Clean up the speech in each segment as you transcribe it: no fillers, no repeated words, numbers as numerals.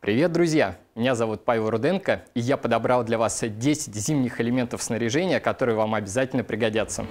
Привет, друзья! Меня зовут Павел Руденко, и я подобрал для вас 10 зимних элементов снаряжения, которые вам обязательно пригодятся.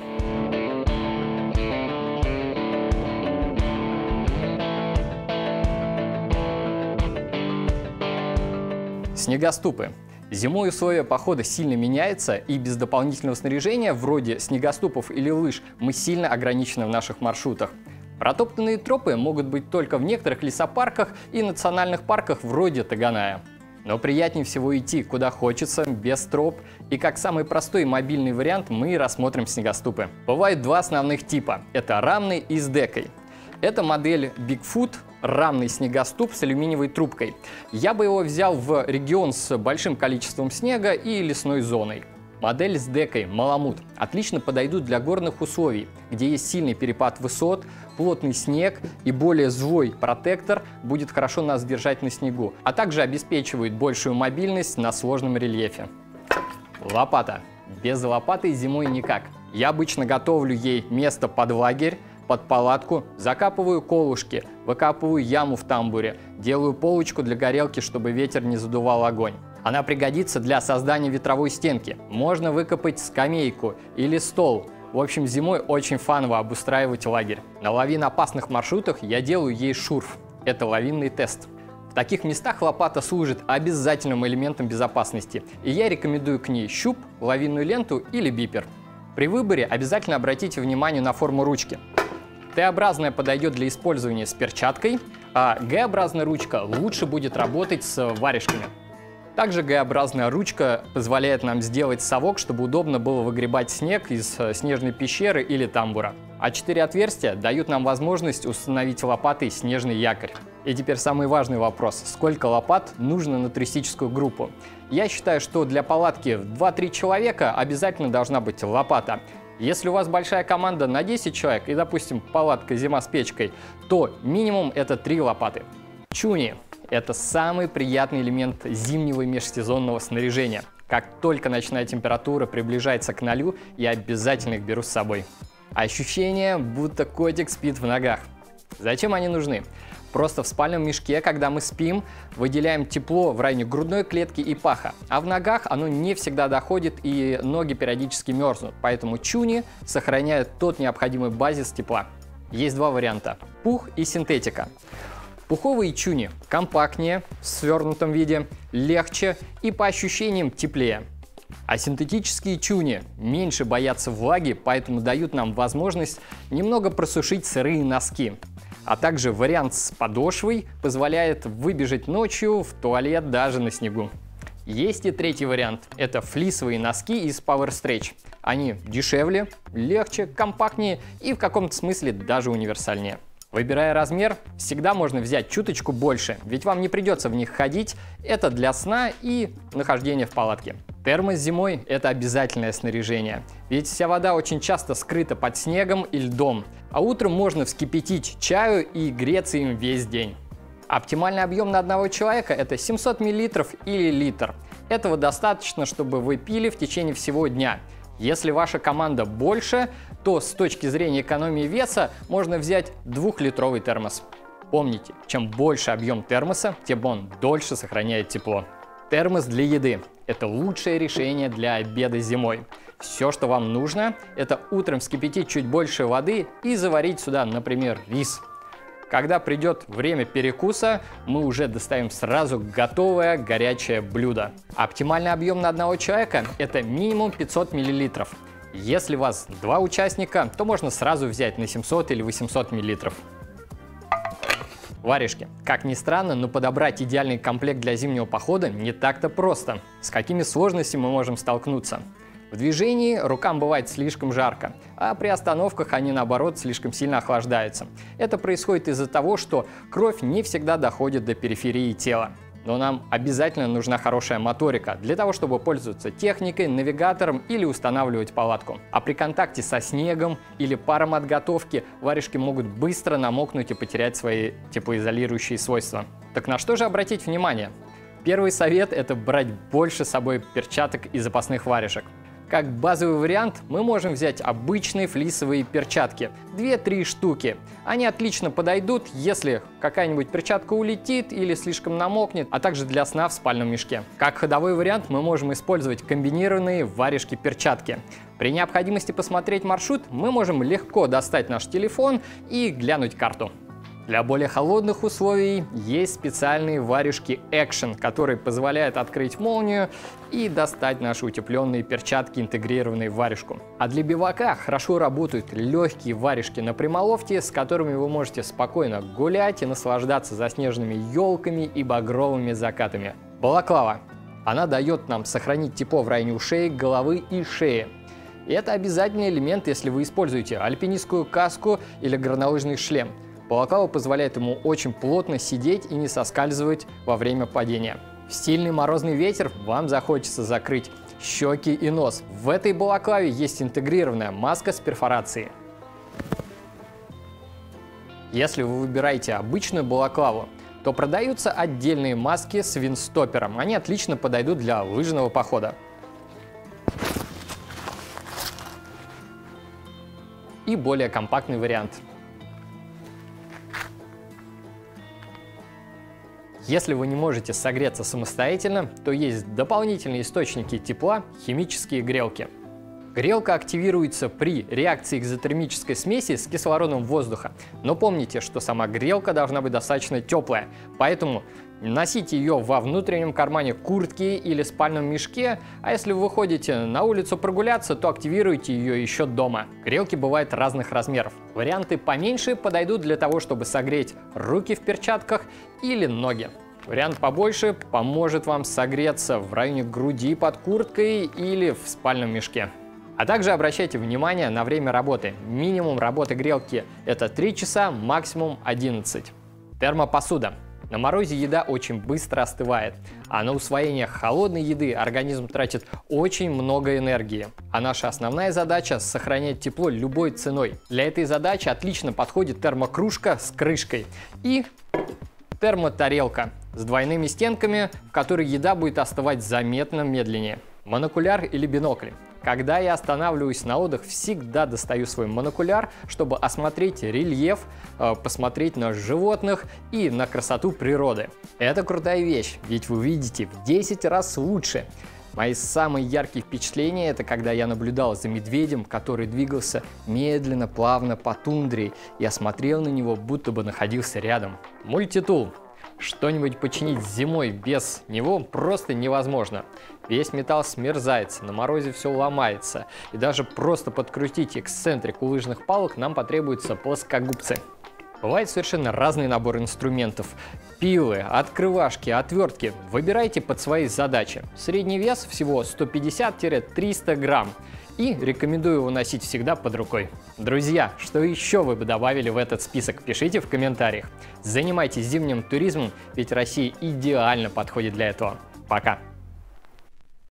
Снегоступы. Зимой условия похода сильно меняются, и без дополнительного снаряжения, вроде снегоступов или лыж, мы сильно ограничены в наших маршрутах. Протоптанные тропы могут быть только в некоторых лесопарках и национальных парках вроде Таганая. Но приятнее всего идти куда хочется, без троп, и как самый простой мобильный вариант мы рассмотрим снегоступы. Бывают два основных типа – это рамный и с декой. Это модель Bigfoot, рамный снегоступ с алюминиевой трубкой. Я бы его взял в регион с большим количеством снега и лесной зоной. Модель с декой Маламут отлично подойдут для горных условий, где есть сильный перепад высот, плотный снег и более злой протектор будет хорошо нас держать на снегу, а также обеспечивает большую мобильность на сложном рельефе. Лопата. Без лопаты зимой никак. Я обычно готовлю ей место под лагерь, под палатку, закапываю колышки, выкапываю яму в тамбуре, делаю полочку для горелки, чтобы ветер не задувал огонь. Она пригодится для создания ветровой стенки. Можно выкопать скамейку или стол. В общем, зимой очень фаново обустраивать лагерь. На лавиноопасных маршрутах я делаю ей шурф. Это лавинный тест. В таких местах лопата служит обязательным элементом безопасности, и я рекомендую к ней щуп, лавинную ленту или бипер. При выборе обязательно обратите внимание на форму ручки. Т-образная подойдет для использования с перчаткой, а Г-образная ручка лучше будет работать с варежками. Также Г-образная ручка позволяет нам сделать совок, чтобы удобно было выгребать снег из снежной пещеры или тамбура. А 4 отверстия дают нам возможность установить лопатой снежный якорь. И теперь самый важный вопрос. Сколько лопат нужно на туристическую группу? Я считаю, что для палатки в 2-3 человека обязательно должна быть лопата. Если у вас большая команда на 10 человек и, допустим, палатка зима с печкой, то минимум это 3 лопаты. Чуни. Это самый приятный элемент зимнего и межсезонного снаряжения. Как только ночная температура приближается к 0, я обязательно их беру с собой. Ощущение, будто котик спит в ногах. Зачем они нужны? Просто в спальном мешке, когда мы спим, выделяем тепло в районе грудной клетки и паха, а в ногах оно не всегда доходит и ноги периодически мерзнут, поэтому чуни сохраняют тот необходимый базис тепла. Есть два варианта – пух и синтетика. Пуховые чуни компактнее, в свернутом виде, легче и по ощущениям теплее. А синтетические чуни меньше боятся влаги, поэтому дают нам возможность немного просушить сырые носки. А также вариант с подошвой позволяет выбежать ночью в туалет даже на снегу. Есть и третий вариант. Это флисовые носки из Power Stretch. Они дешевле, легче, компактнее и в каком-то смысле даже универсальнее. Выбирая размер, всегда можно взять чуточку больше, ведь вам не придется в них ходить, это для сна и нахождения в палатке. Термос зимой – это обязательное снаряжение, ведь вся вода очень часто скрыта под снегом и льдом, а утром можно вскипятить чаю и греться им весь день. Оптимальный объем на одного человека – это 700 мл или литр. Этого достаточно, чтобы вы пили в течение всего дня. Если ваша команда больше, то с точки зрения экономии веса можно взять 2-литровый термос. Помните, чем больше объем термоса, тем он дольше сохраняет тепло. Термос для еды – это лучшее решение для обеда зимой. Все, что вам нужно, это утром вскипятить чуть больше воды и заварить сюда, например, рис. Когда придет время перекуса, мы уже доставим сразу готовое горячее блюдо. Оптимальный объем на одного человека – это минимум 500 мл. Если у вас 2 участника, то можно сразу взять на 700 или 800 мл. Варежки. Как ни странно, но подобрать идеальный комплект для зимнего похода не так-то просто. С какими сложностями мы можем столкнуться? В движении рукам бывает слишком жарко, а при остановках они, наоборот, слишком сильно охлаждаются. Это происходит из-за того, что кровь не всегда доходит до периферии тела. Но нам обязательно нужна хорошая моторика для того, чтобы пользоваться техникой, навигатором или устанавливать палатку. А при контакте со снегом или паром от готовки варежки могут быстро намокнуть и потерять свои теплоизолирующие свойства. Так на что же обратить внимание? Первый совет – это брать больше с собой перчаток и запасных варежек. Как базовый вариант мы можем взять обычные флисовые перчатки, 2-3 штуки. Они отлично подойдут, если какая-нибудь перчатка улетит или слишком намокнет, а также для сна в спальном мешке. Как ходовой вариант мы можем использовать комбинированные варежки-перчатки. При необходимости посмотреть маршрут мы можем легко достать наш телефон и глянуть карту. Для более холодных условий есть специальные варежки Action, которые позволяют открыть молнию и достать наши утепленные перчатки, интегрированные в варежку. А для бивака хорошо работают легкие варежки на прямолофте, с которыми вы можете спокойно гулять и наслаждаться заснеженными елками и багровыми закатами. Балаклава. Она дает нам сохранить тепло в районе ушей, головы и шеи. И это обязательный элемент, если вы используете альпинистскую каску или горнолыжный шлем. Балаклава позволяет ему очень плотно сидеть и не соскальзывать во время падения. В сильный морозный ветер вам захочется закрыть щеки и нос. В этой балаклаве есть интегрированная маска с перфорацией. Если вы выбираете обычную балаклаву, то продаются отдельные маски с виндстопером. Они отлично подойдут для лыжного похода. И более компактный вариант. Если вы не можете согреться самостоятельно, то есть дополнительные источники тепла – химические грелки. Грелка активируется при реакции экзотермической смеси с кислородом воздуха. Но помните, что сама грелка должна быть достаточно теплая, поэтому носите ее во внутреннем кармане куртки или спальном мешке, а если вы выходите на улицу прогуляться, то активируйте ее еще дома. Грелки бывают разных размеров. Варианты поменьше подойдут для того, чтобы согреть руки в перчатках или ноги. Вариант побольше поможет вам согреться в районе груди под курткой или в спальном мешке. А также обращайте внимание на время работы. Минимум работы грелки – это 3 часа, максимум 11. Термопосуда. На морозе еда очень быстро остывает, а на усвоение холодной еды организм тратит очень много энергии. А наша основная задача – сохранять тепло любой ценой. Для этой задачи отлично подходит термокружка с крышкой и термотарелка с двойными стенками, в которой еда будет остывать заметно медленнее. Монокуляр или бинокль. Когда я останавливаюсь на отдых, всегда достаю свой монокуляр, чтобы осмотреть рельеф, посмотреть на животных и на красоту природы. Это крутая вещь, ведь вы видите в 10 раз лучше. Мои самые яркие впечатления — это когда я наблюдал за медведем, который двигался медленно, плавно по тундре. Я смотрел на него, будто бы находился рядом. Мультитул. Что-нибудь починить зимой без него просто невозможно. Весь металл смерзается, на морозе все ломается. И даже просто подкрутить эксцентрик у лыжных палок нам потребуются плоскогубцы. Бывает совершенно разный набор инструментов. Пилы, открывашки, отвертки. Выбирайте под свои задачи. Средний вес всего 150-300 грамм. И рекомендую его носить всегда под рукой. Друзья, что еще вы бы добавили в этот список? Пишите в комментариях. Занимайтесь зимним туризмом, ведь Россия идеально подходит для этого. Пока!